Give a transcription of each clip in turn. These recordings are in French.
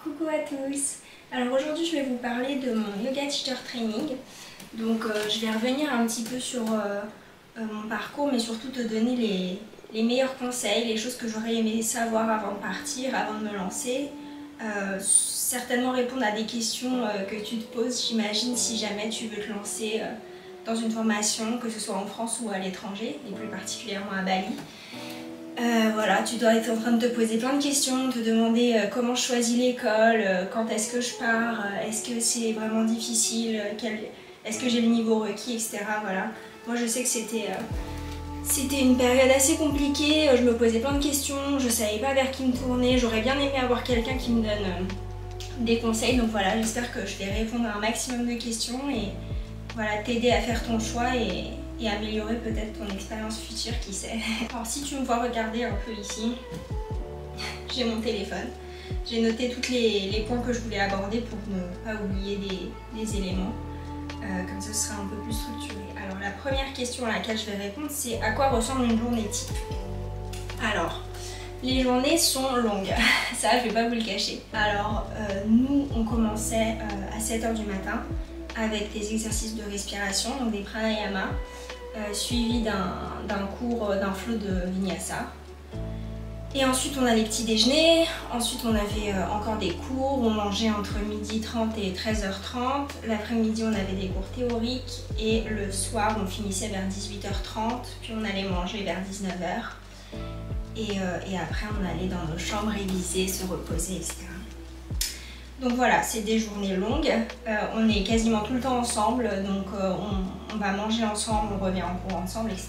Coucou à tous. Alors aujourd'hui je vais vous parler de mon yoga teacher training. Donc je vais revenir un petit peu sur mon parcours, mais surtout te donner les meilleurs conseils, les choses que j'aurais aimé savoir avant de partir, avant de me lancer. Certainement répondre à des questions que tu te poses, j'imagine, si jamais tu veux te lancer dans une formation, que ce soit en France ou à l'étranger, et plus particulièrement à Bali. Voilà, tu dois être en train de te poser plein de questions, te demander comment je choisis l'école, quand est-ce que je pars, est-ce que c'est vraiment difficile, est-ce que j'ai le niveau requis, etc. Voilà. Moi je sais que c'était une période assez compliquée, je me posais plein de questions, je savais pas vers qui me tourner, j'aurais bien aimé avoir quelqu'un qui me donne des conseils, donc voilà, j'espère que je vais répondre à un maximum de questions et voilà, t'aider à faire ton choix et améliorer peut-être ton expérience future, qui sait. Alors si tu me vois regarder un peu ici, j'ai mon téléphone. J'ai noté tous les points que je voulais aborder pour ne pas oublier des éléments. Comme ça, ce sera un peu plus structuré. Alors la première question à laquelle je vais répondre, c'est à quoi ressemble une journée type? Alors, les journées sont longues, ça je vais pas vous le cacher. Alors nous, on commençait à 7 h du matin avec des exercices de respiration, donc des pranayama, suivi d'un cours, d'un flow de vinyasa. Et ensuite on a les petits déjeuners, ensuite on avait encore des cours, on mangeait entre 12h30 et 13h30, l'après-midi on avait des cours théoriques et le soir on finissait vers 18h30, puis on allait manger vers 19h et après on allait dans nos chambres réviser, se reposer, etc. Donc voilà, c'est des journées longues, on est quasiment tout le temps ensemble, donc on va manger ensemble, on revient en cours ensemble, etc.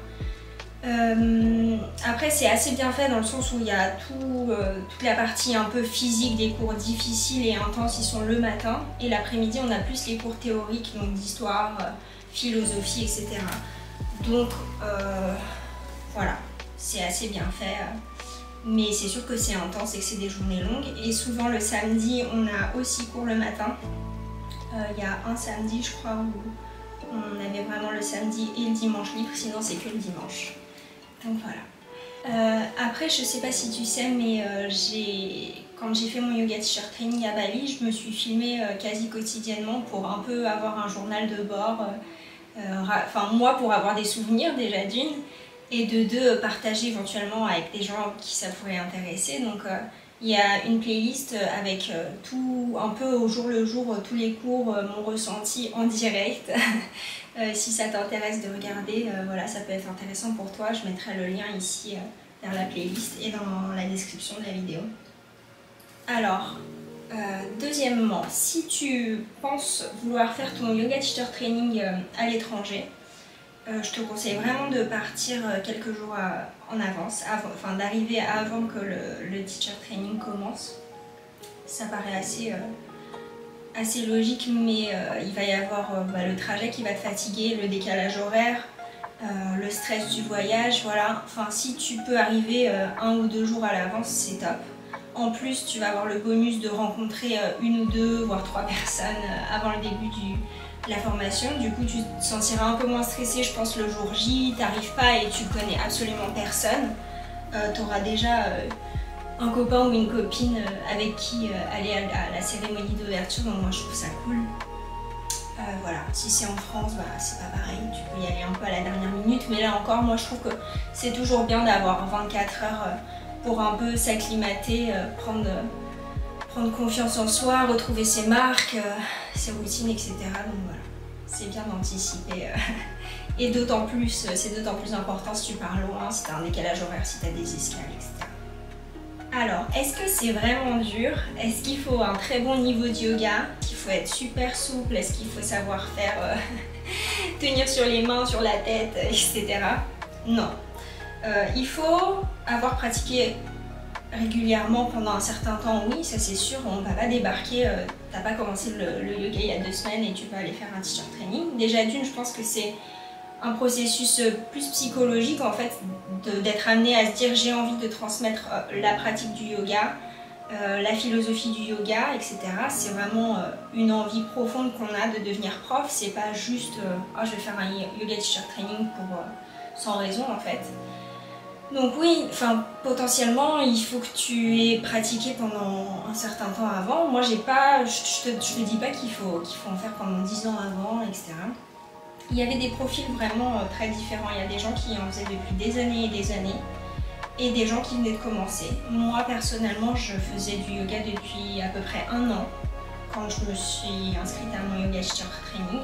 Après c'est assez bien fait dans le sens où il y a toute la partie un peu physique des cours difficiles et intenses, ils sont le matin, et l'après-midi on a plus les cours théoriques, donc d'histoire, philosophie, etc. Donc voilà, c'est assez bien fait. Mais c'est sûr que c'est intense et que c'est des journées longues. Et souvent le samedi, on a aussi cours le matin. Il y a un samedi, je crois, où on avait vraiment le samedi et le dimanche libre, sinon c'est que le dimanche. Donc voilà. Après, je sais pas si tu sais, mais quand j'ai fait mon yoga teacher training à Bali, je me suis filmée quasi quotidiennement pour un peu avoir un journal de bord. Enfin, moi, pour avoir des souvenirs déjà d'une. Et de deux, partager éventuellement avec des gens qui ça pourrait intéresser. Donc il y a une playlist avec tout, un peu au jour le jour, tous les cours, mon ressenti en direct. Si ça t'intéresse de regarder, voilà, ça peut être intéressant pour toi. Je mettrai le lien ici vers la playlist et dans la description de la vidéo. Alors, deuxièmement, si tu penses vouloir faire ton yoga teacher training à l'étranger, je te conseille vraiment de partir quelques jours en avance, enfin d'arriver avant que le teacher training commence. Ça paraît assez logique, mais il va y avoir le trajet qui va te fatiguer, le décalage horaire, le stress du voyage, voilà. Enfin, si tu peux arriver 1 ou 2 jours à l'avance, c'est top. En plus, tu vas avoir le bonus de rencontrer 1 ou 2, voire 3 personnes avant le début de la formation. Du coup, tu te sentiras un peu moins stressé, je pense, le jour J. T'arrives pas et tu connais absolument personne. Tu auras déjà un copain ou une copine avec qui aller à la cérémonie d'ouverture, donc moi je trouve ça cool. Voilà, si c'est en France, bah, c'est pas pareil, tu peux y aller un peu à la dernière minute, mais là encore, moi je trouve que c'est toujours bien d'avoir 24 heures pour un peu s'acclimater, prendre confiance en soi, retrouver ses marques, ses routines, etc. Donc voilà, c'est bien d'anticiper. Et d'autant plus, c'est d'autant plus important si tu pars loin, si tu as un décalage horaire, si tu as des escales, etc. Alors, est-ce que c'est vraiment dur? Est-ce qu'il faut un très bon niveau de yoga? Qu'il faut être super souple? Est-ce qu'il faut savoir faire tenir sur les mains, sur la tête, etc. Non. Il faut avoir pratiqué régulièrement pendant un certain temps, oui, ça c'est sûr. On ne va pas débarquer, t'as pas commencé le yoga il y a 2 semaines et tu vas aller faire un teacher training. Déjà d'une, je pense que c'est un processus plus psychologique en fait, d'être amené à se dire j'ai envie de transmettre la pratique du yoga, la philosophie du yoga, etc. C'est vraiment une envie profonde qu'on a de devenir prof. C'est pas juste oh, je vais faire un yoga teacher training pour sans raison en fait. Donc oui, enfin potentiellement il faut que tu aies pratiqué pendant un certain temps avant. Moi j'ai pas, je te dis pas qu'il faut en faire pendant 10 ans avant, etc. Il y avait des profils vraiment très différents. Il y a des gens qui en faisaient depuis des années et des années et des gens qui venaient de commencer. Moi personnellement je faisais du yoga depuis à peu près 1 an quand je me suis inscrite à mon yoga teacher training.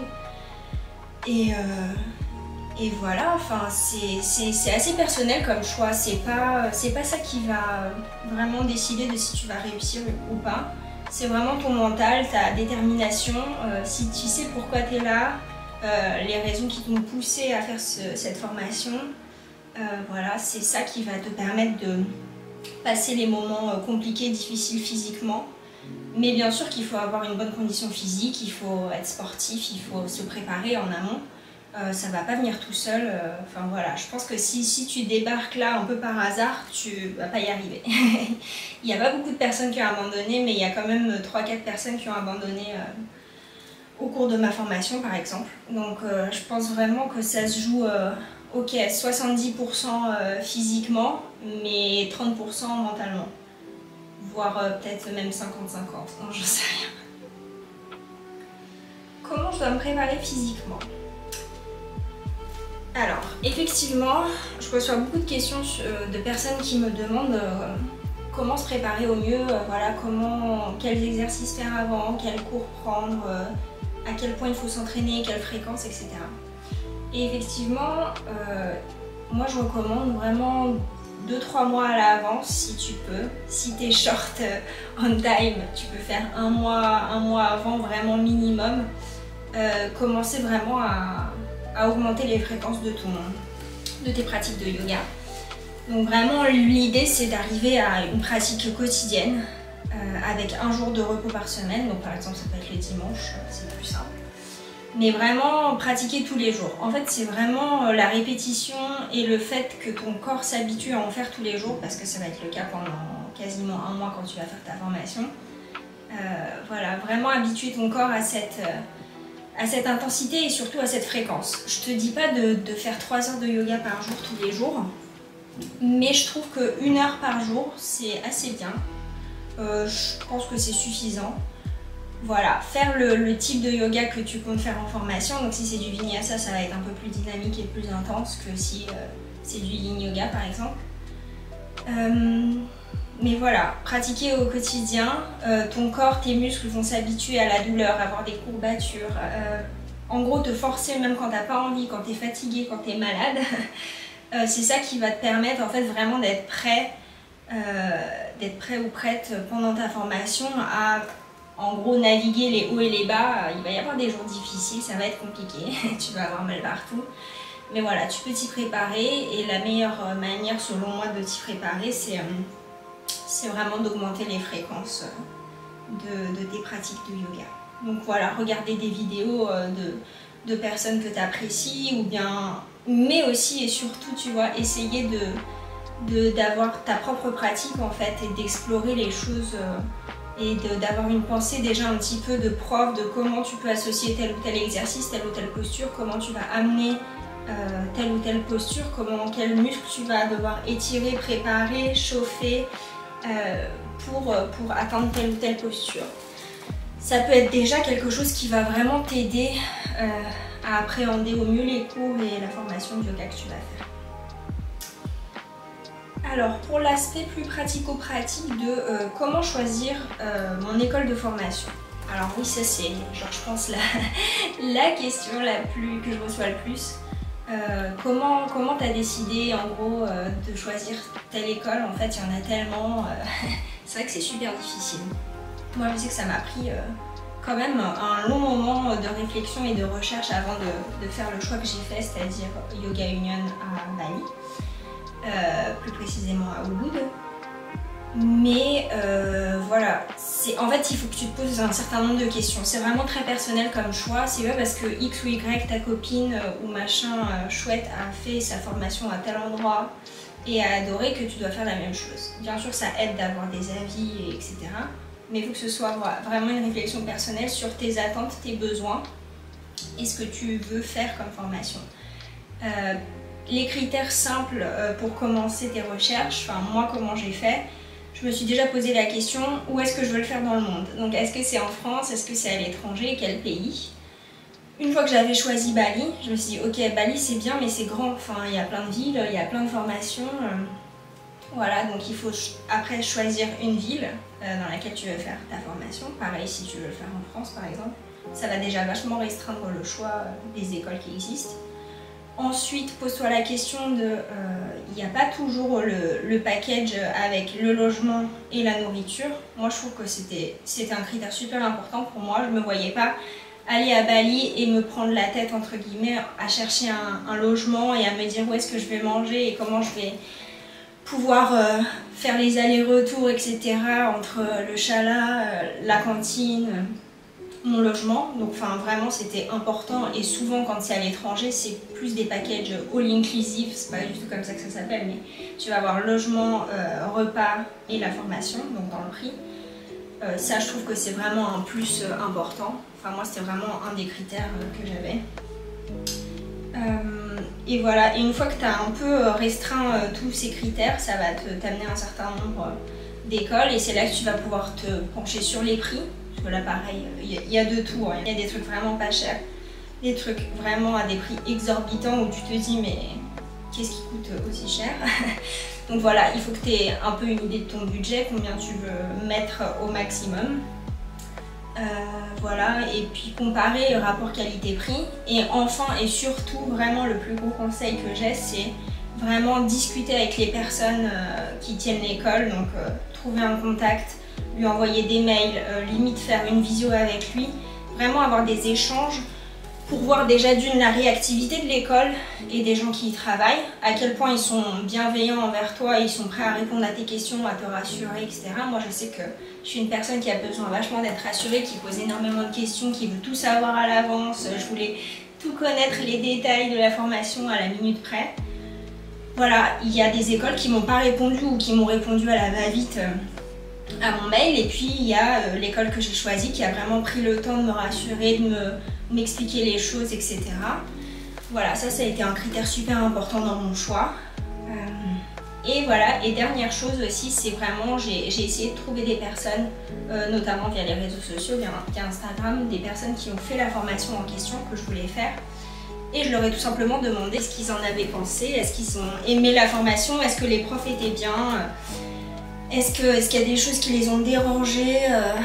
Et voilà, enfin c'est assez personnel comme choix, c'est pas ça qui va vraiment décider de si tu vas réussir ou pas. C'est vraiment ton mental, ta détermination, si tu sais pourquoi tu es là, les raisons qui t'ont poussé à faire cette formation. Voilà, c'est ça qui va te permettre de passer les moments compliqués, difficiles physiquement. Mais bien sûr qu'il faut avoir une bonne condition physique, il faut être sportif, il faut se préparer en amont. Ça va pas venir tout seul, enfin voilà, je pense que si tu débarques là un peu par hasard, tu vas pas y arriver. Il n'y a pas beaucoup de personnes qui ont abandonné, mais il y a quand même 3-4 personnes qui ont abandonné au cours de ma formation par exemple. Donc je pense vraiment que ça se joue, ok, 70% physiquement, mais 30% mentalement. Voire peut-être même 50-50, non j'en sais rien. Comment je dois me préparer physiquement? Alors, effectivement, je reçois beaucoup de questions de personnes qui me demandent comment se préparer au mieux, voilà, quels exercices faire avant, quels cours prendre, à quel point il faut s'entraîner, quelle fréquence, etc. Et effectivement, moi je recommande vraiment 2-3 mois à l'avance si tu peux. Si tu es short on time, tu peux faire un mois avant, vraiment minimum. Commencer vraiment à augmenter les fréquences de tes pratiques de yoga. Donc vraiment l'idée c'est d'arriver à une pratique quotidienne avec un jour de repos par semaine. Donc par exemple ça peut être le dimanche, c'est plus simple. Mais vraiment pratiquer tous les jours. En fait c'est vraiment la répétition et le fait que ton corps s'habitue à en faire tous les jours, parce que ça va être le cas pendant quasiment 1 mois quand tu vas faire ta formation. Voilà, vraiment habituer ton corps à cette intensité et surtout à cette fréquence. Je te dis pas de faire 3 heures de yoga par jour tous les jours, mais je trouve que 1 heure par jour c'est assez bien. Je pense que c'est suffisant. Voilà, faire le type de yoga que tu comptes faire en formation. Donc si c'est du vinyasa, ça va être un peu plus dynamique et plus intense que si c'est du yin yoga par exemple. Mais voilà, pratiquer au quotidien, ton corps, tes muscles vont s'habituer à la douleur, à avoir des courbatures. En gros, te forcer même quand t'as pas envie, quand t'es fatigué, quand t'es malade. C'est ça qui va te permettre en fait vraiment d'être prêt ou prête pendant ta formation à en gros naviguer les hauts et les bas. Il va y avoir des jours difficiles, ça va être compliqué, tu vas avoir mal partout. Mais voilà, tu peux t'y préparer et la meilleure manière selon moi de t'y préparer c'est vraiment d'augmenter les fréquences de tes pratiques de yoga. Donc voilà, regarder des vidéos de personnes que tu apprécies, mais aussi et surtout, tu vois, essayer d'avoir ta propre pratique en fait et d'explorer les choses et d'avoir une pensée déjà un petit peu de prof de comment tu peux associer tel ou tel exercice, telle ou telle posture, comment tu vas amener telle ou telle posture, quel muscle tu vas devoir étirer, préparer, chauffer pour atteindre telle ou telle posture. Ça peut être déjà quelque chose qui va vraiment t'aider à appréhender au mieux les cours et la formation de yoga que tu vas faire. Alors pour l'aspect plus pratico-pratique de comment choisir mon école de formation. Alors oui, ça c'est genre je pense la question que je reçois le plus. Comment tu as décidé en gros de choisir telle école? En fait il y en a tellement, c'est vrai que c'est super difficile. Moi je sais que ça m'a pris quand même un long moment de réflexion et de recherche avant de faire le choix que j'ai fait, c'est-à-dire Yoga Union à Bali, plus précisément à Ubud. Mais voilà, en fait il faut que tu te poses un certain nombre de questions. C'est vraiment très personnel comme choix. C'est pas parce que X ou Y, ta copine ou machin chouette a fait sa formation à tel endroit et a adoré que tu dois faire la même chose. Bien sûr ça aide d'avoir des avis, etc. Mais il faut que ce soit vraiment une réflexion personnelle sur tes attentes, tes besoins et ce que tu veux faire comme formation. les critères simples pour commencer tes recherches, enfin moi comment j'ai fait, je me suis déjà posé la question où est-ce que je veux le faire dans le monde. Donc est-ce que c'est en France, est-ce que c'est à l'étranger, quel pays? Une fois que j'avais choisi Bali, je me suis dit ok Bali c'est bien mais c'est grand, enfin il y a plein de villes, il y a plein de formations. Voilà, donc il faut après choisir une ville dans laquelle tu veux faire ta formation. Pareil si tu veux le faire en France par exemple. Ça va déjà vachement restreindre le choix des écoles qui existent. Ensuite, pose-toi la question de... il n'y a pas toujours le package avec le logement et la nourriture. Moi, je trouve que c'était un critère super important pour moi. Je ne me voyais pas aller à Bali et me prendre la tête, entre guillemets, à chercher un logement et à me dire où est-ce que je vais manger et comment je vais pouvoir faire les allers-retours, etc. entre le chalat, la cantine... mon logement, donc enfin vraiment c'était important et souvent quand c'est à l'étranger c'est plus des packages all inclusive, c'est pas du tout comme ça que ça s'appelle mais tu vas avoir logement, repas et la formation donc dans le prix. Ça je trouve que c'est vraiment un plus important, enfin moi c'était vraiment un des critères que j'avais. Et voilà, et une fois que tu as un peu restreint tous ces critères, ça va t'amener un certain nombre d'écoles et c'est là que tu vas pouvoir te pencher sur les prix. Parce que là pareil, il y a de tout, hein. Il y a des trucs vraiment pas chers, des trucs vraiment à des prix exorbitants où tu te dis mais qu'est-ce qui coûte aussi cher? Donc voilà, il faut que tu aies un peu une idée de ton budget, combien tu veux mettre au maximum. Voilà, et puis comparer le rapport qualité-prix. Et enfin et surtout, vraiment le plus gros conseil que j'ai, c'est vraiment discuter avec les personnes qui tiennent l'école, donc trouver un contact, lui envoyer des mails, limite faire une visio avec lui, vraiment avoir des échanges pour voir déjà d'une la réactivité de l'école et des gens qui y travaillent, à quel point ils sont bienveillants envers toi, ils sont prêts à répondre à tes questions, à te rassurer, etc. Moi je sais que je suis une personne qui a besoin vachement d'être rassurée, qui pose énormément de questions, qui veut tout savoir à l'avance, je voulais tout connaître, les détails de la formation à la minute près. Voilà, il y a des écoles qui m'ont pas répondu ou qui m'ont répondu à la va-vite à mon mail, et puis il y a l'école que j'ai choisie qui a vraiment pris le temps de me rassurer, de m'expliquer les choses, etc. Voilà, ça a été un critère super important dans mon choix. Et voilà, et dernière chose aussi, c'est vraiment, j'ai essayé de trouver des personnes, notamment via les réseaux sociaux, via Instagram, des personnes qui ont fait la formation en question que je voulais faire. Et je leur ai tout simplement demandé ce qu'ils en avaient pensé, est-ce qu'ils ont aimé la formation, est-ce que les profs étaient bien, est-ce qu'il y a des choses qui les ont dérangés,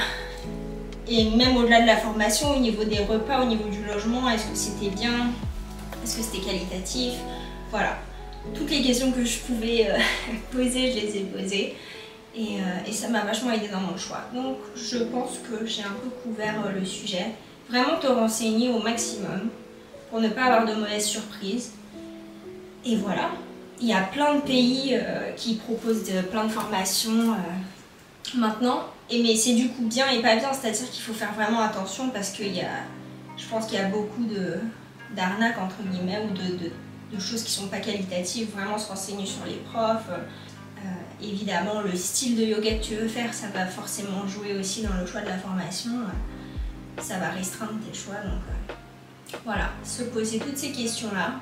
et même au-delà de la formation, au niveau des repas, au niveau du logement, est-ce que c'était bien, est-ce que c'était qualitatif, voilà. Toutes les questions que je pouvais poser, je les ai posées et ça m'a vachement aidé dans mon choix. Donc je pense que j'ai un peu couvert le sujet. Vraiment te renseigner au maximum pour ne pas avoir de mauvaises surprises. Et voilà, il y a plein de pays qui proposent plein de formations maintenant. Mais c'est du coup bien et pas bien, c'est-à-dire qu'il faut faire vraiment attention parce que je pense qu'il y a beaucoup d'arnaques entre guillemets ou de choses qui sont pas qualitatives, vraiment se renseigner sur les profs. Évidemment, le style de yoga que tu veux faire, ça va forcément jouer aussi dans le choix de la formation. Ça va restreindre tes choix, donc voilà, se poser toutes ces questions-là.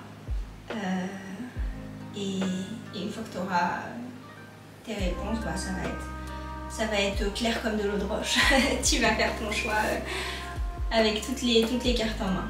Et une fois que tu auras tes réponses, bah, ça va être clair comme de l'eau de roche. Tu vas faire ton choix avec toutes les cartes en main.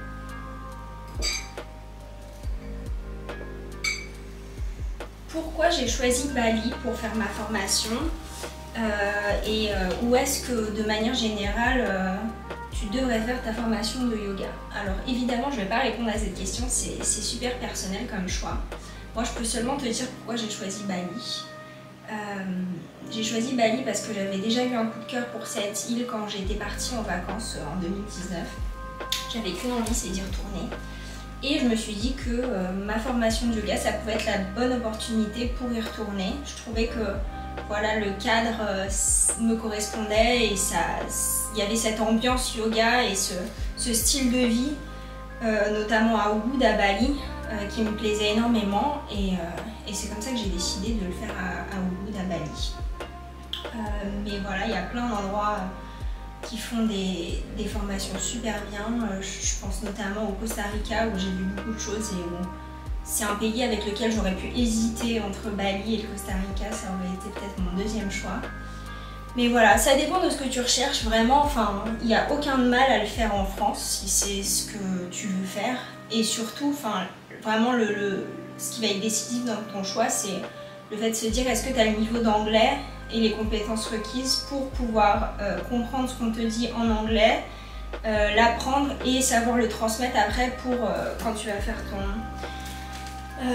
Pourquoi j'ai choisi Bali pour faire ma formation et où est-ce que de manière générale tu devrais faire ta formation de yoga? Alors évidemment je ne vais pas répondre à cette question, c'est super personnel comme choix. Moi je peux seulement te dire pourquoi j'ai choisi Bali. J'ai choisi Bali parce que j'avais déjà eu un coup de cœur pour cette île quand j'étais partie en vacances en 2019. J'avais qu'une envie, c'est d'y retourner. Et je me suis dit que ma formation de yoga, ça pouvait être la bonne opportunité pour y retourner. Je trouvais que voilà, le cadre me correspondait et il y avait cette ambiance yoga et ce style de vie, notamment à Ubud, à Bali, qui me plaisait énormément. Et c'est comme ça que j'ai décidé de le faire à Ubud, à Bali. Mais voilà, il y a plein d'endroits qui font des formations super bien. Je pense notamment au Costa Rica où j'ai vu beaucoup de choses et où c'est un pays avec lequel j'aurais pu hésiter entre Bali et le Costa Rica, ça aurait été peut-être mon deuxième choix. Mais voilà, ça dépend de ce que tu recherches vraiment, enfin, il n'y a aucun mal à le faire en France si c'est ce que tu veux faire. Et surtout, enfin, vraiment ce qui va être décisif dans ton choix, c'est le fait de se dire est-ce que tu as le niveau d'anglais et les compétences requises pour pouvoir comprendre ce qu'on te dit en anglais, l'apprendre et savoir le transmettre après pour quand tu vas faire ton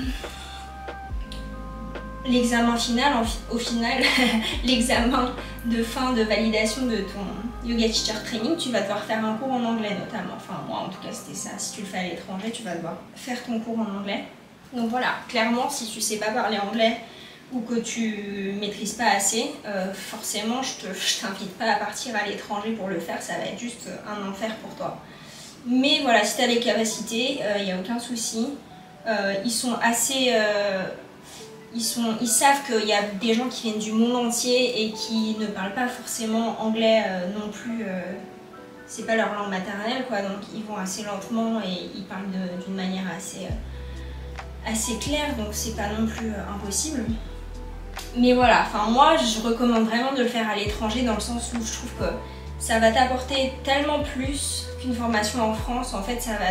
l'examen final, au final, l'examen de fin de validation de ton yoga teacher training, tu vas devoir faire un cours en anglais notamment. Enfin moi en tout cas c'était ça, si tu le fais à l'étranger, tu vas devoir faire ton cours en anglais. Donc voilà, clairement si tu sais pas parler anglais ou que tu maîtrises pas assez, forcément je t'invite pas à partir à l'étranger pour le faire, ça va être juste un enfer pour toi. Mais voilà, si tu as les capacités, il n'y a aucun souci. Ils sont assez... Ils savent qu'il y a des gens qui viennent du monde entier et qui ne parlent pas forcément anglais non plus. C'est pas leur langue maternelle, quoi, donc ils vont assez lentement et ils parlent d'une manière assez claire, donc c'est pas non plus impossible. Mais voilà, enfin moi je recommande vraiment de le faire à l'étranger dans le sens où je trouve que ça va t'apporter tellement plus qu'une formation en France. En fait, ça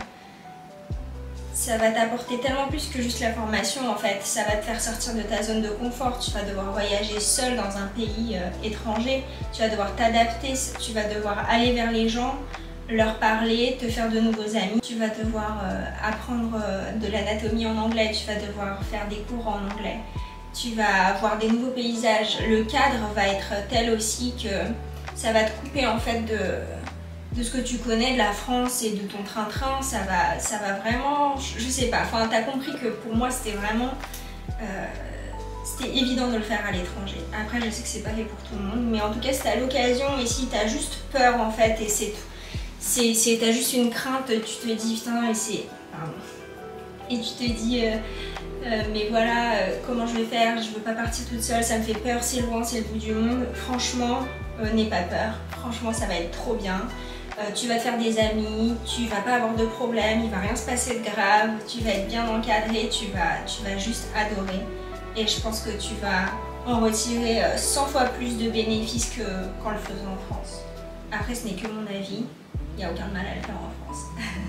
va t'apporter tellement plus que juste la formation. En fait, ça va te faire sortir de ta zone de confort. Tu vas devoir voyager seul dans un pays étranger. Tu vas devoir t'adapter. Tu vas devoir aller vers les gens, leur parler, te faire de nouveaux amis. Tu vas devoir apprendre de l'anatomie en anglais. Tu vas devoir faire des cours en anglais. Tu vas voir des nouveaux paysages. Le cadre va être tel aussi que ça va te couper en fait de ce que tu connais de la France et de ton train-train. Ça va vraiment, je sais pas, enfin t'as compris que pour moi c'était vraiment c'était évident de le faire à l'étranger. Après je sais que c'est pas fait pour tout le monde, mais en tout cas si t'as l'occasion et si t'as juste peur en fait et c'est tout, t'as juste une crainte, tu te dis putain et c'est... Pardon. Et tu te dis mais voilà, comment je vais faire, je veux pas partir toute seule, ça me fait peur, c'est loin, c'est le bout du monde. Franchement, n'aie pas peur, franchement ça va être trop bien. Tu vas te faire des amis, tu vas pas avoir de problème, il va rien se passer de grave, tu vas être bien encadré, tu vas juste adorer. Et je pense que tu vas en retirer 100 fois plus de bénéfices qu'en le faisant en France. Après ce n'est que mon avis, il n'y a aucun mal à le faire en France.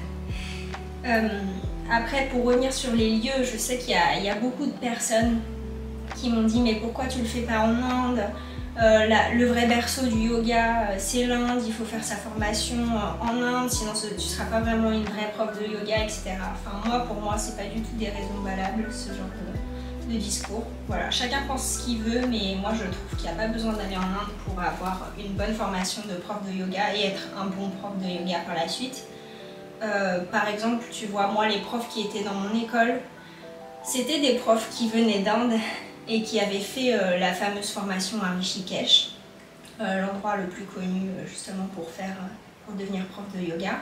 Après pour revenir sur les lieux, je sais qu'il y a beaucoup de personnes qui m'ont dit mais pourquoi tu le fais pas en Inde? Le vrai berceau du yoga c'est l'Inde, il faut faire sa formation en Inde, sinon tu ne seras pas vraiment une vraie prof de yoga, etc. Enfin pour moi c'est pas du tout des raisons valables ce genre de discours. Voilà, chacun pense ce qu'il veut, mais moi je trouve qu'il n'y a pas besoin d'aller en Inde pour avoir une bonne formation de prof de yoga et être un bon prof de yoga par la suite. Par exemple, tu vois, moi les profs qui étaient dans mon école, c'était des profs qui venaient d'Inde et qui avaient fait la fameuse formation à Rishikesh, l'endroit le plus connu justement pour devenir prof de yoga.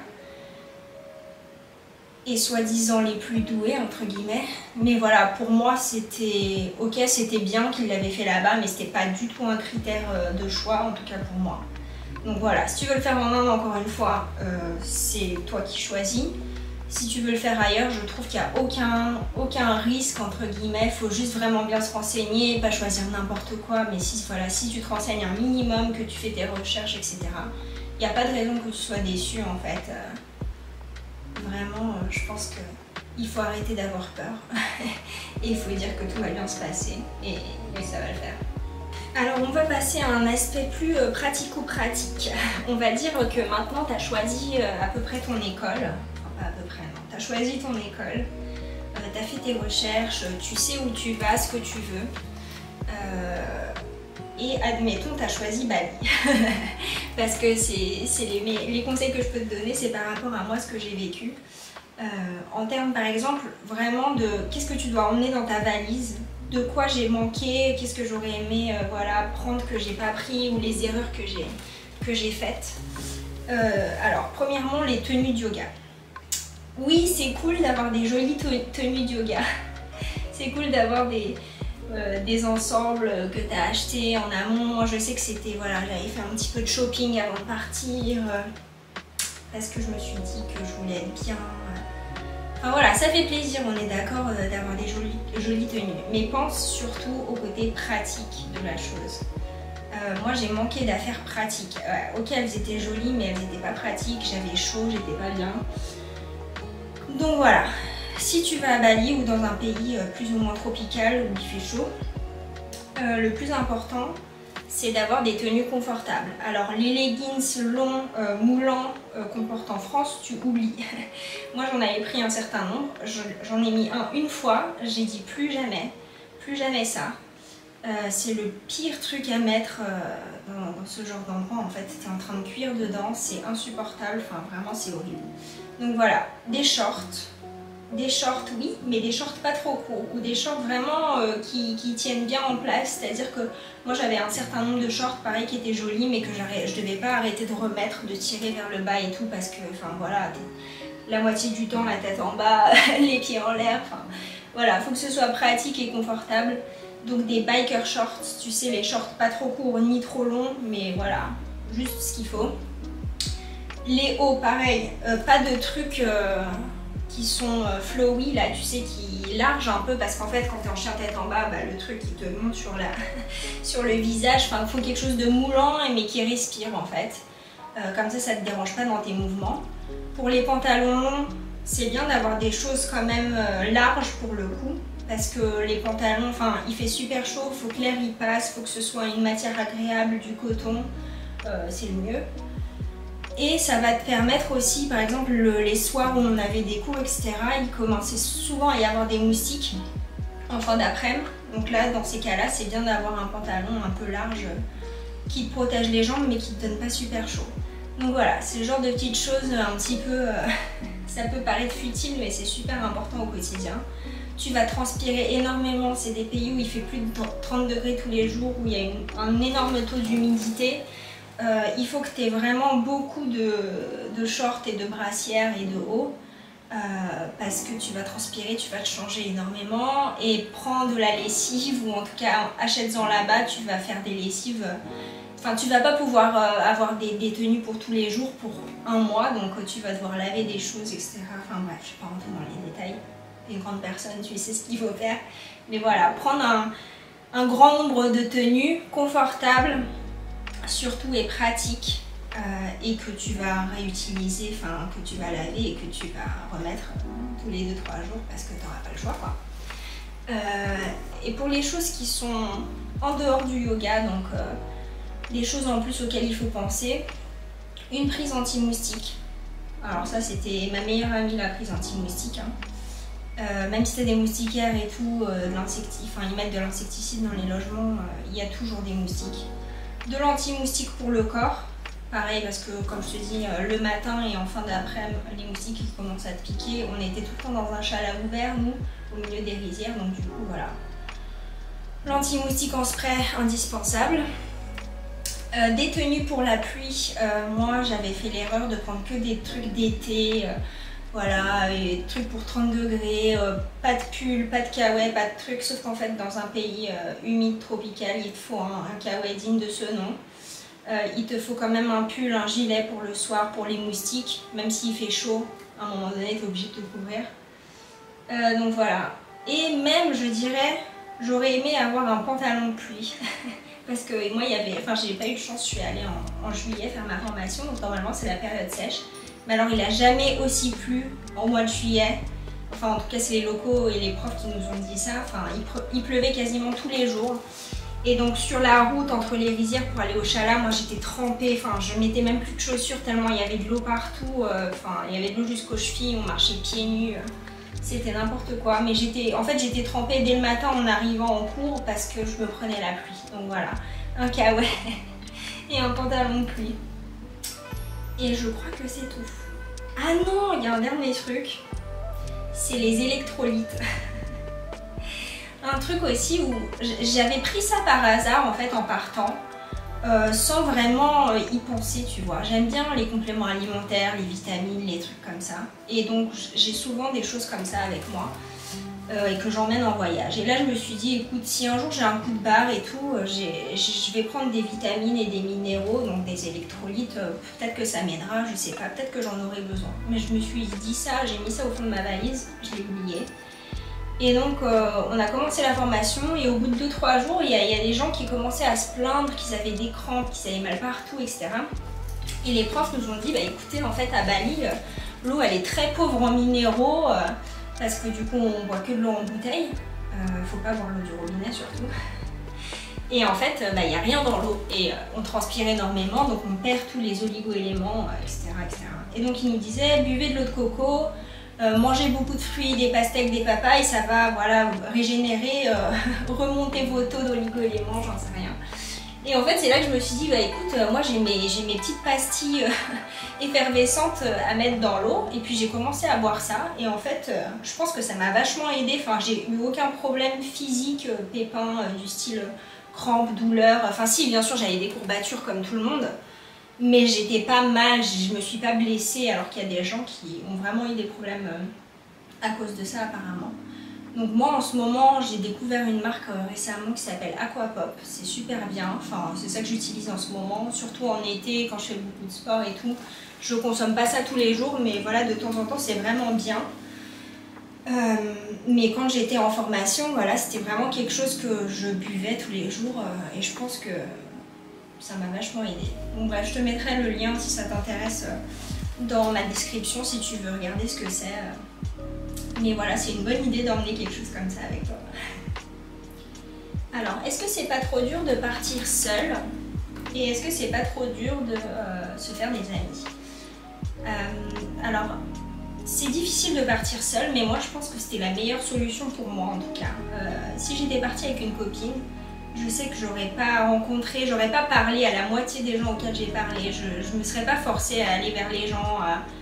Et soi-disant les plus doués entre guillemets. Mais voilà, pour moi c'était ok, c'était bien qu'ils l'avaient fait là-bas, mais c'était pas du tout un critère de choix, en tout cas pour moi. Donc voilà, si tu veux le faire en Inde, encore une fois, c'est toi qui choisis. Si tu veux le faire ailleurs, je trouve qu'il n'y a aucun risque, entre guillemets. Il faut juste vraiment bien se renseigner, pas choisir n'importe quoi. Mais si tu te renseignes un minimum, que tu fais tes recherches, etc., il n'y a pas de raison que tu sois déçu, en fait. Vraiment, je pense qu'il faut arrêter d'avoir peur. Et il faut dire que tout va bien se passer. Et ça va le faire. Alors on va passer à un aspect plus pratico-pratique. On va dire que maintenant tu as choisi à peu près ton école. Enfin pas à peu près, non. Tu as choisi ton école, tu as fait tes recherches, tu sais où tu vas, ce que tu veux. Et admettons tu as choisi Bali. Parce que c'est les conseils que je peux te donner, c'est par rapport à moi ce que j'ai vécu. En termes par exemple vraiment de qu'est-ce que tu dois emmener dans ta valise, de quoi j'ai manqué, qu'est-ce que j'aurais aimé prendre que j'ai pas pris ou les erreurs que j'ai faites. Alors premièrement les tenues de yoga. Oui c'est cool d'avoir des jolies tenues de yoga. C'est cool d'avoir des ensembles que tu as achetés en amont. Moi je sais que c'était j'avais fait un petit peu de shopping avant de partir parce que je me suis dit que je voulais être bien Enfin voilà, ça fait plaisir, on est d'accord d'avoir des jolies tenues. Mais pense surtout au côté pratique de la chose. Moi j'ai manqué d'affaires pratiques. Ok, elles étaient jolies mais elles n'étaient pas pratiques, j'avais chaud, j'étais pas bien. Donc voilà, si tu vas à Bali ou dans un pays plus ou moins tropical où il fait chaud, le plus important c'est d'avoir des tenues confortables. Alors les leggings longs, moulants qu'on porte en France, tu oublies. Moi j'en avais pris un certain nombre, j'en ai mis une fois, j'ai dit plus jamais ça. C'est le pire truc à mettre dans ce genre d'endroit en fait. Tu es en train de cuire dedans, c'est insupportable, enfin vraiment c'est horrible. Donc voilà, des shorts oui, mais des shorts pas trop courts ou des shorts vraiment qui tiennent bien en place. C'est-à-dire que moi j'avais un certain nombre de shorts pareil qui étaient jolis mais que je devais pas arrêter de remettre, de tirer vers le bas et tout parce que enfin voilà, la moitié du temps la tête en bas, les pieds en l'air, enfin voilà, faut que ce soit pratique et confortable. Donc des biker shorts, tu sais, les shorts pas trop courts ni trop longs, mais voilà, juste ce qu'il faut. Les hauts, pareil, pas de trucs qui sont flowy, là, tu sais, qui largent un peu, parce qu'en fait, quand t'es en chien tête en bas, bah, le truc, il te monte sur, sur le visage. Enfin, il faut quelque chose de moulant, mais qui respire, en fait. Comme ça te dérange pas dans tes mouvements. Pour les pantalons longs, c'est bien d'avoir des choses quand même larges pour le coup. Parce que les pantalons, enfin il fait super chaud, il faut que l'air y passe, il faut que ce soit une matière agréable, du coton, c'est le mieux. Et ça va te permettre aussi, par exemple les soirs où on avait des cours etc, il commençait souvent à y avoir des moustiques en fin d'après-midi. Donc là dans ces cas là c'est bien d'avoir un pantalon un peu large qui te protège les jambes mais qui te donne pas super chaud. Donc voilà, c'est le genre de petites choses un petit peu, ça peut paraître futile mais c'est super important au quotidien. Tu vas transpirer énormément, c'est des pays où il fait plus de 30 degrés tous les jours, où il y a un énorme taux d'humidité. Il faut que tu aies vraiment beaucoup de shorts et de brassières et de hauts parce que tu vas transpirer, tu vas te changer énormément et prends de la lessive ou en tout cas achète-en là-bas, tu vas faire des lessives. Enfin, tu vas pas pouvoir avoir des tenues pour tous les jours pour un mois, donc tu vas devoir laver des choses, etc. Enfin bref, je ne vais pas rentrer dans les détails. Une grande personne, tu sais ce qu'il faut faire. Mais voilà, prendre un grand nombre de tenues confortables, surtout et pratiques, et que tu vas réutiliser, enfin que tu vas laver et que tu vas remettre tous les 2-3 jours parce que tu n'auras pas le choix, quoi. Et pour les choses qui sont en dehors du yoga, donc des choses en plus auxquelles il faut penser, une prise anti-moustique. Alors ça c'était ma meilleure amie, la prise anti-moustique, hein. Même si tu as des moustiquaires et tout, ils mettent de l'insecticide dans les logements, il y a toujours des moustiques. De l'anti-moustique pour le corps, pareil parce que comme je te dis, le matin et en fin d'après-midi, les moustiques ils commencent à te piquer. On était tout le temps dans un chalet ouvert, nous, au milieu des rizières, donc du coup voilà. L'anti-moustique en spray, indispensable. Des tenues pour la pluie, moi j'avais fait l'erreur de prendre que des trucs d'été. Voilà, et des trucs pour 30 degrés, pas de pull, pas de kawaii, pas de trucs, sauf qu'en fait dans un pays humide, tropical, il te faut un kawaii digne de ce nom. Il te faut quand même un pull, un gilet pour le soir, pour les moustiques, même s'il fait chaud, à un moment donné tu es obligé de te couvrir. Donc voilà, et même je dirais, j'aurais aimé avoir un pantalon de pluie. Parce que moi, j'ai pas eu de chance, je suis allée en juillet faire ma formation, donc normalement c'est la période sèche. Mais alors il n'a jamais aussi plu au mois de juillet, enfin en tout cas c'est les locaux et les profs qui nous ont dit ça, enfin il pleuvait quasiment tous les jours. Et donc sur la route entre les rizières pour aller au chalet, moi j'étais trempée, enfin je mettais même plus de chaussures tellement il y avait de l'eau partout, enfin il y avait de l'eau jusqu'aux chevilles, on marchait pieds nus, c'était n'importe quoi. Mais j'étais trempée dès le matin en arrivant en cours parce que je me prenais la pluie. Donc voilà, un kawaii et un pantalon de pluie. Et je crois que c'est tout. Ah non, il y a un dernier truc, c'est les électrolytes. Un truc aussi où j'avais pris ça par hasard en fait en partant, sans vraiment y penser, tu vois. J'aime bien les compléments alimentaires, les vitamines, les trucs comme ça. Et donc j'ai souvent des choses comme ça avec moi. et que j'emmène en voyage. Et là je me suis dit, écoute, si un jour j'ai un coup de barre et tout, je vais prendre des vitamines et des minéraux, donc des électrolytes, peut-être que ça m'aidera, je sais pas, peut-être que j'en aurai besoin. Mais je me suis dit ça, j'ai mis ça au fond de ma valise, je l'ai oublié. Et donc on a commencé la formation et au bout de 2-3 jours, il y a des gens qui commençaient à se plaindre qu'ils avaient des crampes, qu'ils avaient mal partout, etc. Et les profs nous ont dit, bah écoutez, en fait à Bali, l'eau elle est très pauvre en minéraux, parce que du coup on boit que de l'eau en bouteille, faut pas boire l'eau du robinet surtout. Et en fait, il n'y a rien dans l'eau et on transpire énormément, donc on perd tous les oligo-éléments, etc., etc. Et donc ils nous disaient, buvez de l'eau de coco, mangez beaucoup de fruits, des pastèques, des papayes, ça va voilà, régénérer, remonter vos taux d'oligo-éléments, j'en sais rien. Et en fait, c'est là que je me suis dit, bah écoute, moi j'ai mes petites pastilles effervescentes à mettre dans l'eau. Et puis j'ai commencé à boire ça. Et en fait, je pense que ça m'a vachement aidée. Enfin, j'ai eu aucun problème physique, pépin, du style crampes, douleurs. Enfin si, bien sûr, j'avais des courbatures comme tout le monde. Mais j'étais pas mal, je me suis pas blessée. Alors qu'il y a des gens qui ont vraiment eu des problèmes à cause de ça apparemment. Donc moi en ce moment j'ai découvert une marque récemment qui s'appelle Aquapop, c'est super bien, enfin c'est ça que j'utilise en ce moment, surtout en été quand je fais beaucoup de sport et tout. Je consomme pas ça tous les jours mais voilà de temps en temps c'est vraiment bien. Mais quand j'étais en formation, voilà, c'était vraiment quelque chose que je buvais tous les jours et je pense que ça m'a vachement aidé. Donc bref, je te mettrai le lien si ça t'intéresse dans ma description si tu veux regarder ce que c'est. Mais voilà, c'est une bonne idée d'emmener quelque chose comme ça avec toi. Alors, est-ce que c'est pas trop dur de partir seule? Et est-ce que c'est pas trop dur de se faire des amis? Alors, c'est difficile de partir seule, mais moi je pense que c'était la meilleure solution pour moi en tout cas. Si j'étais partie avec une copine, je sais que j'aurais pas rencontré, j'aurais pas parlé à la moitié des gens auxquels j'ai parlé. Je me serais pas forcée à aller vers les gens,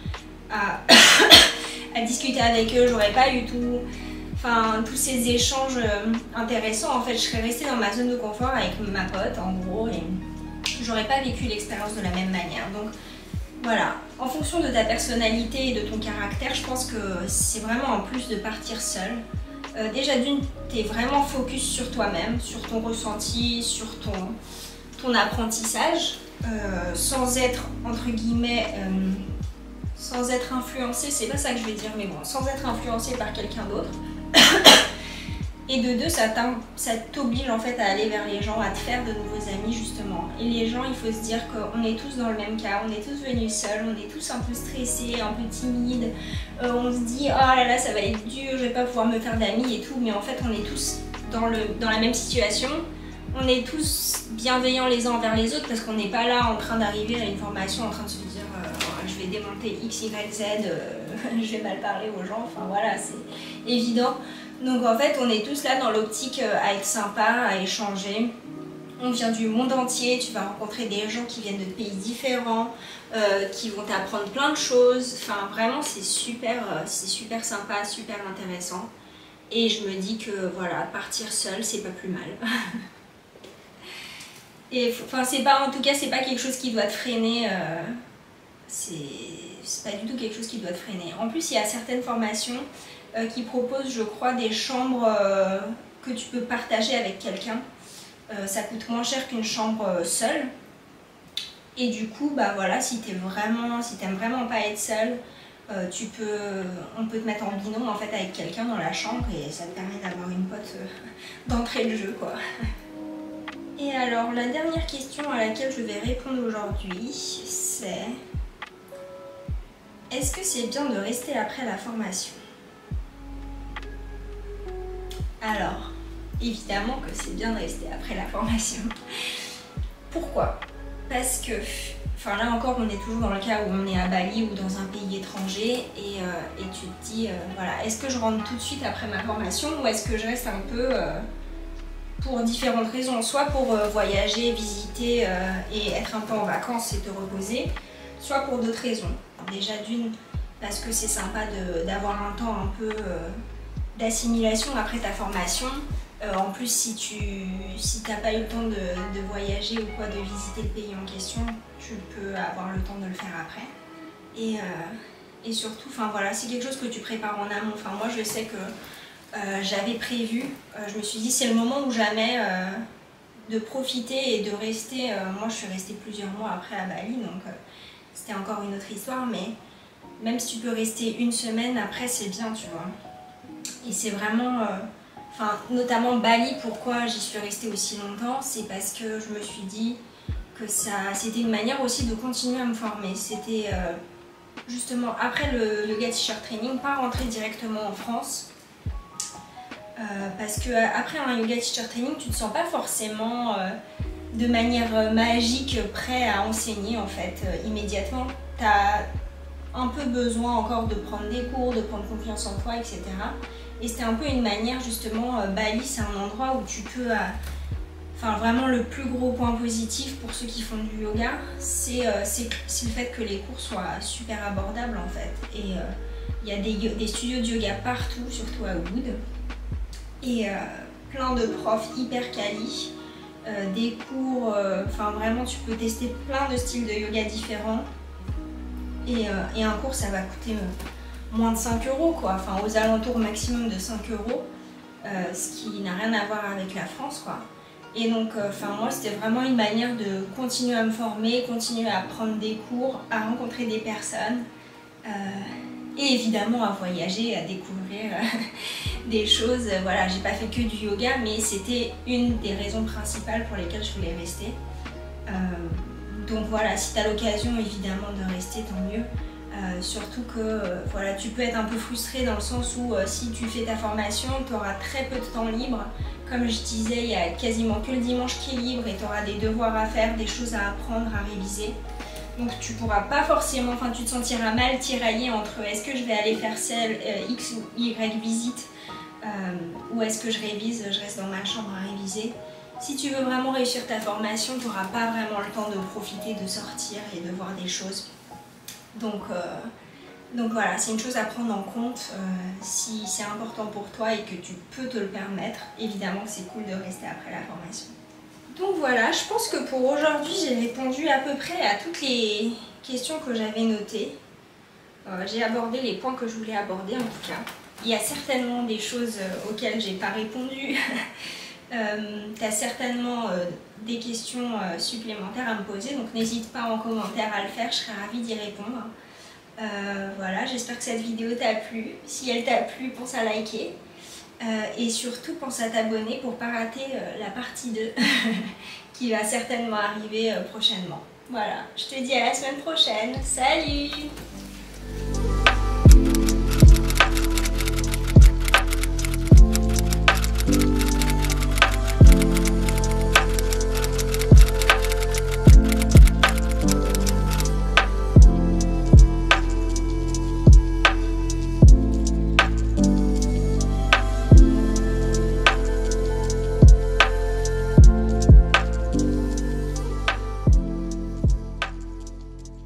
à discuter avec eux, j'aurais pas eu tous ces échanges intéressants. En fait, je serais restée dans ma zone de confort avec ma pote en gros et j'aurais pas vécu l'expérience de la même manière. Donc voilà, en fonction de ta personnalité et de ton caractère, je pense que c'est vraiment un plus de partir seule. Déjà d'une, t'es vraiment focus sur toi-même, sur ton ressenti, sur ton apprentissage, sans être entre guillemets sans être influencé, c'est pas ça que je vais dire, mais bon, sans être influencé par quelqu'un d'autre. Et de deux, ça t'oblige en fait à aller vers les gens, à te faire de nouveaux amis justement. Et les gens, il faut se dire qu'on est tous dans le même cas, on est tous venus seuls, on est tous un peu stressés, un peu timides. On se dit, oh là là, ça va être dur, je vais pas pouvoir me faire d'amis et tout, mais en fait, on est tous dans la même situation. On est tous bienveillants les uns envers les autres parce qu'on n'est pas là en train d'arriver à une formation en train de se dire je vais démonter X, Y, Z, je vais mal parler aux gens, enfin voilà, c'est évident. Donc en fait, on est tous là dans l'optique à être sympa, à échanger. On vient du monde entier, tu vas rencontrer des gens qui viennent de pays différents, qui vont t'apprendre plein de choses. Enfin vraiment, c'est super sympa, super intéressant. Et je me dis que voilà, partir seule, c'est pas plus mal. Et enfin, c'est pas, en tout cas, c'est pas quelque chose qui doit te freiner. C'est pas du tout quelque chose qui doit te freiner. En plus, il y a certaines formations qui proposent, je crois, des chambres que tu peux partager avec quelqu'un. Ça coûte moins cher qu'une chambre seule. Et du coup, bah voilà, si t'aimes vraiment pas être seule, on peut te mettre en binôme en fait avec quelqu'un dans la chambre et ça te permet d'avoir une pote d'entrée de jeu quoi. Et alors, la dernière question à laquelle je vais répondre aujourd'hui, c'est: est-ce que c'est bien de rester après la formation? Alors, évidemment que c'est bien de rester après la formation. Pourquoi? Parce que, enfin là encore, on est toujours dans le cas où on est à Bali ou dans un pays étranger et tu te dis, voilà, est-ce que je rentre tout de suite après ma formation ou est-ce que je reste un peu pour différentes raisons, soit pour voyager, visiter et être un peu en vacances et te reposer, soit pour d'autres raisons. Déjà d'une, parce que c'est sympa d'avoir un temps un peu d'assimilation après ta formation. En plus, si t'as pas eu le temps de voyager ou quoi, de visiter le pays en question, tu peux avoir le temps de le faire après. Et surtout, enfin voilà, c'est quelque chose que tu prépares en amont. Enfin moi, je sais que j'avais prévu. Je me suis dit c'est le moment ou jamais de profiter et de rester. Moi je suis restée plusieurs mois après à Bali, donc c'était encore une autre histoire, mais même si tu peux rester une semaine après c'est bien, tu vois. Et c'est vraiment, notamment Bali, pourquoi j'y suis restée aussi longtemps, c'est parce que je me suis dit que c'était une manière aussi de continuer à me former. C'était justement après le yoga teacher training, pas rentrer directement en France. Parce que après un yoga teacher training, tu te sens pas forcément de manière magique prêt à enseigner en fait immédiatement. Tu as un peu besoin encore de prendre des cours, de prendre confiance en toi, etc. Et c'était un peu une manière justement, Bali c'est un endroit où tu peux, vraiment le plus gros point positif pour ceux qui font du yoga, c'est le fait que les cours soient super abordables en fait. Et il y a des studios de yoga partout, surtout à Ubud. Et plein de profs hyper quali, des cours, vraiment tu peux tester plein de styles de yoga différents. Et un cours ça va coûter moins de 5 € quoi, aux alentours maximum de 5 €, ce qui n'a rien à voir avec la France quoi. Et donc moi c'était vraiment une manière de continuer à me former, continuer à prendre des cours, à rencontrer des personnes. Et évidemment à voyager, à découvrir des choses. Voilà, j'ai pas fait que du yoga, mais c'était une des raisons principales pour lesquelles je voulais rester. Donc voilà, si tu as l'occasion évidemment de rester, tant mieux. Surtout que voilà, tu peux être un peu frustré dans le sens où si tu fais ta formation, tu auras très peu de temps libre. Comme je disais, il n'y a quasiment que le dimanche qui est libre et tu auras des devoirs à faire, des choses à apprendre, à réviser. Donc tu pourras pas forcément, tu te sentiras mal tiraillé entre est-ce que je vais aller faire celle X ou Y visite ou est-ce que je révise, je reste dans ma chambre à réviser. Si tu veux vraiment réussir ta formation, tu n'auras pas vraiment le temps de profiter, de sortir et de voir des choses. Donc voilà, c'est une chose à prendre en compte si c'est important pour toi et que tu peux te le permettre. Évidemment que c'est cool de rester après la formation. Donc voilà, je pense que pour aujourd'hui, j'ai répondu à peu près à toutes les questions que j'avais notées. J'ai abordé les points que je voulais aborder en tout cas. Il y a certainement des choses auxquelles j'ai pas répondu. Tu as certainement des questions supplémentaires à me poser, donc n'hésite pas en commentaire à le faire, je serai ravie d'y répondre. Voilà, j'espère que cette vidéo t'a plu. Si elle t'a plu, pense à liker. Et surtout, pense à t'abonner pour ne pas rater la partie 2 qui va certainement arriver prochainement. Voilà, je te dis à la semaine prochaine. Salut!